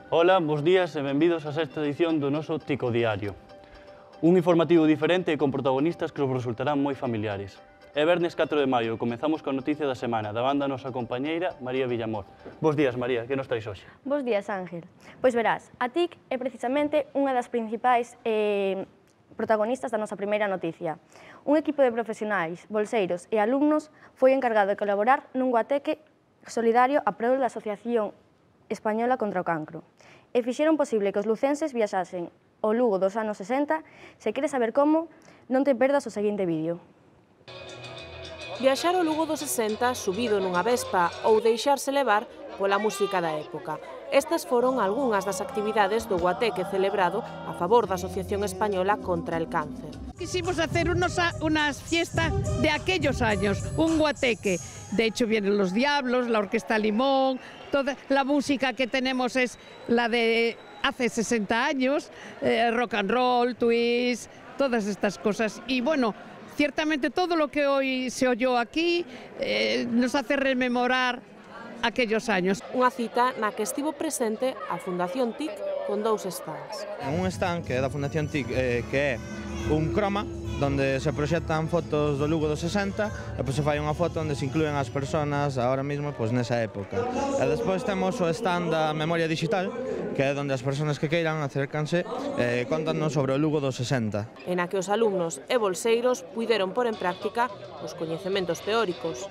Ola, bos días e benvidos a sexta edición do noso Tico Diario. Un informativo diferente e con protagonistas que vos resultarán moi familiares. É vernes 4 de maio, comezamos coa noticia da semana, da banda nosa compañeira María Villamor. Bos días, María, que nos traes hoxe? Bos días, Ángel. Pois verás, a TIC é precisamente unha das principais protagonistas da nosa primeira noticia. Un equipo de profesionais, bolseiros e alumnos foi encargado de colaborar nun guateque solidario a prol da Asociación Española contra o Cancro e fixeron posible que os lucenses viaxasen ao Lugo dos anos 60. Se queres saber como, non te perdas o seguinte vídeo. Viaxar ao Lugo dos 60 subido nunha vespa ou deixarse levar pola música da época. Estas foron algunhas das actividades do guateque celebrado a favor da Asociación Española contra el Cáncer. Quisimos hacer una fiesta de aquellos años, un guateque. De hecho vienen los Diablos, la Orquesta Limón, toda la música que tenemos es la de hace 60 años, rock and roll, twist, todas estas cosas. Y bueno, ciertamente todo lo que hoy se oyó aquí nos hace rememorar aquellos años. Unha cita na que estivo presente a Fundación TIC con dous stands. Un stand que é da Fundación TIC que é un croma donde se proxectan fotos do Lugo dos 60 e pois se fai unha foto onde se inclúen as persoas agora mesmo pois nesa época. E despois temos o stand da memoria digital, que é onde as persoas que queiran acércanse contanos sobre o Lugo dos 60. En a que os alumnos e bolseiros puideron pôr en práctica os coñecementos teóricos.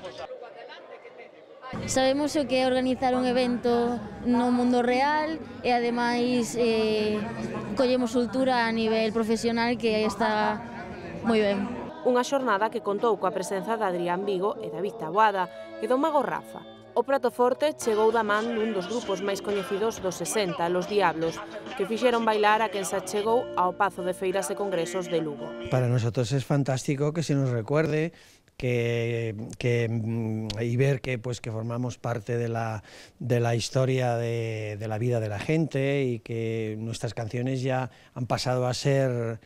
Sabemos o que é organizar un evento no mundo real e ademais collemos cultura a nivel profesional que está moi ben. Unha xornada que contou coa presenza de Adrián Vigo e David Taboada e do Mago Rafa. O prato forte chegou da man dun dos grupos máis coñecidos dos 60, Los Diablos, que fixeron bailar a quen se achegou ao Pazo de Feiras e Congresos de Lugo. Para nosotros es fantástico que se nos recuerde y ver que formamos parte de la historia de la vida de la gente y que nuestras canciones ya han pasado a ser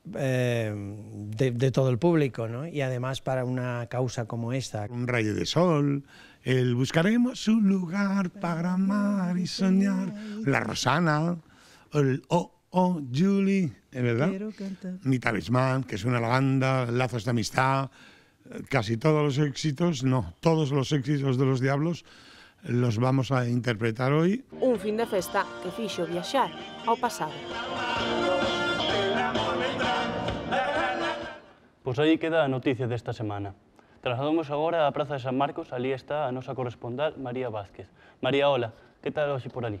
de todo el público, ¿no? Y además para una causa como esta. Un rayo de sol, el buscaremos un lugar para amar y soñar, la Rosana, el Julie, ¿verdad? Mi talismán, que es una lavanda, lazos de amistad. Casi todos los éxitos, no, todos los éxitos de Los Diablos los vamos a interpretar hoy. Un fin de festa que fixo viaxar ao pasado. Pois aí queda a noticia desta semana. Trasladamos agora á Praza de San Marcos, ali está a nosa correspondal María Vázquez. María, hola, que tal hoxe por ali?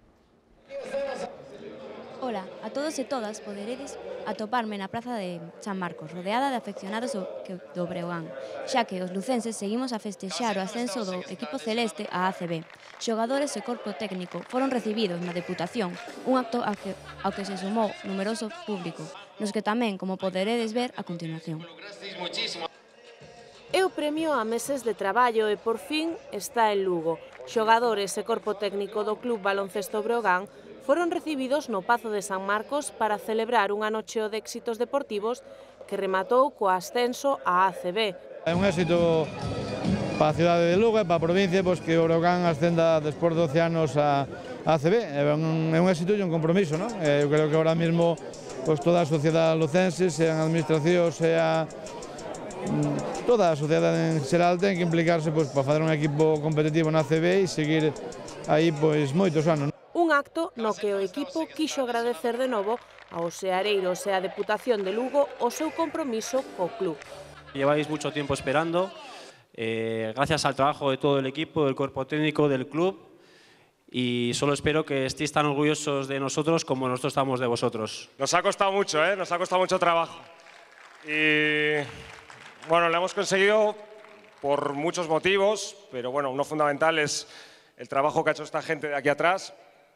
Ola, a todos e todas poderedes atoparme na Praza de San Marcos, rodeada de afeccionados do Breogán, xa que os lucenses seguimos a festexar o ascenso do equipo celeste á ACB. Xogadores e corpo técnico foron recibidos na Deputación, un acto ao que se sumou numeroso público, nos que tamén, como poderedes ver a continuación. É o premio a meses de traballo e, por fin, está en Lugo. Xogadores e corpo técnico do Club Baloncesto Breogán foron recibidos no Pazo de San Marcos para celebrar un anocheo de éxitos deportivos que rematou co ascenso á ACB. É un éxito para a cidade de Lugo e para a provincia que o Breogán ascenda despois de 12 anos a ACB. É un éxito e un compromiso, non? Eu creo que ahora mesmo toda a sociedade lucense, sean administracións, sea toda a sociedade en xeral ten que implicarse para fazer un equipo competitivo na ACB e seguir aí moitos anos. Un acto no que o equipo quixo agradecer de novo aos seareiros e á Deputación de Lugo o seu compromiso co club. Lleváis mucho tiempo esperando, gracias al trabajo de todo el equipo, del cuerpo técnico, del club, y solo espero que estéis tan orgullosos de nosotros como nosotros estamos de vosotros. Nos ha costado mucho, nos ha costado mucho trabajo. Y bueno, lo hemos conseguido por muchos motivos, pero bueno, uno fundamental es el trabajo que ha hecho esta gente de aquí atrás.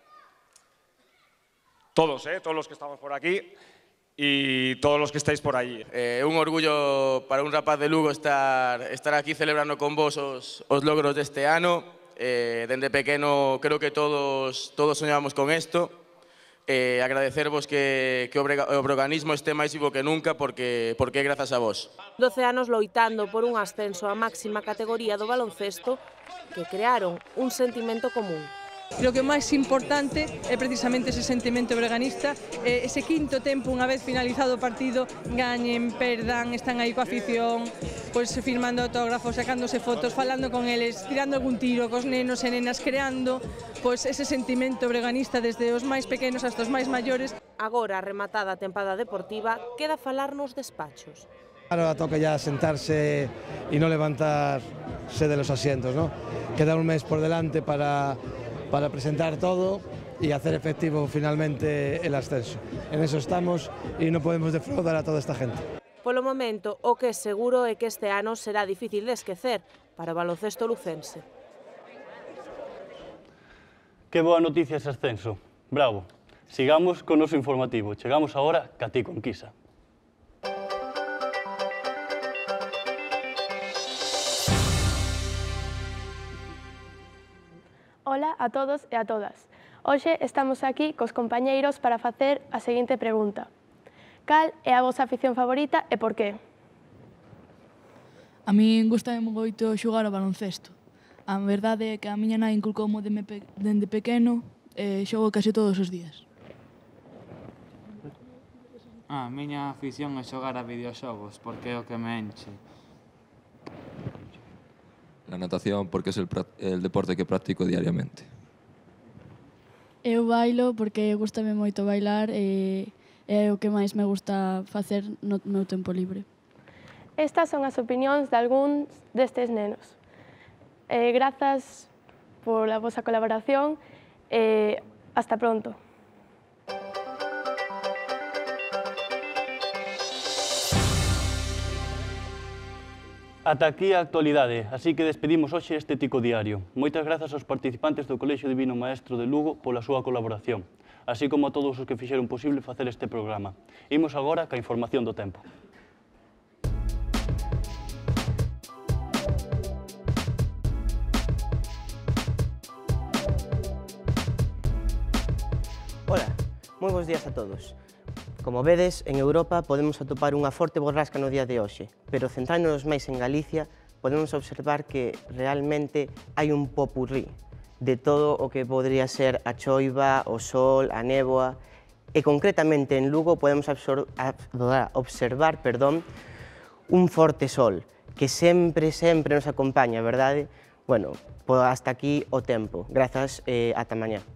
Todos los que estamos por aquí y todos los que estáis por allí. Un orgullo para un rapaz de Lugo estar aquí celebrando con vos os logros deste ano. Dende pequeno creo que todos soñábamos con isto. Agradecervos que o breoganismo este máis vivo que nunca porque é grazas a vos. 12 anos loitando por un ascenso á máxima categoría do baloncesto que crearon un sentimento común. Creo que o máis importante é precisamente ese sentimento breganista, ese quinto tempo, unha vez finalizado o partido, gañen, perdan, están aí coa afición, pois firmando autógrafos, sacándose fotos, falando con eles, tirando algún tiro cos nenos e nenas, creando pois ese sentimento breganista desde os máis pequenos hasta os máis maiores. Agora, rematada a tempada deportiva, queda falar nos despachos. Ahora toca ya sentarse y no levantarse de los asientos, ¿no? Queda un mes por delante para presentar todo y hacer efectivo finalmente el ascenso. En eso estamos y no podemos defraudar a toda esta gente. Polo momento, o que é seguro é que este ano será difícil de esquecer para o baloncesto lucense. Que boa noticia ese ascenso. Bravo. Sigamos con o noso informativo. Chegamos agora ca ti conquisa. Ola a todos e a todas. Hoxe estamos aquí cos compañeiros para facer a seguinte pregunta. Cal é a vosa afición favorita e por qué? A min gustame moito xogar ao baloncesto. A verdade é que a miña nai inculcoume dende pequeno e xogo case todos os días. A miña afición é xogar a videoxogos porque é o que me enche. La natación porque es el deporte que practico diariamente. Eu bailo porque gustame moito bailar e é o que máis me gusta facer no meu tempo libre. Estas son as opinións de algúns destes nenos. Grazas pola vosa colaboración e hasta pronto. Ata aquí a actualidade, así que despedimos hoxe este Tico Diario. Moitas grazas aos participantes do Colexio Divino Maestro de Lugo pola súa colaboración, así como a todos os que fixeron posible facer este programa. Imos agora ca información do tempo. Ola, moi bons días a todos. Como vedes, en Europa podemos atopar unha forte borrasca no día de hoxe, pero centrándonos máis en Galicia, podemos observar que realmente hai un popurrí de todo o que podría ser a choiva, o sol, a néboa, e concretamente en Lugo podemos observar un forte sol, que sempre nos acompaña, verdade? Bueno, hasta aquí o tempo. Grazas, ata mañá.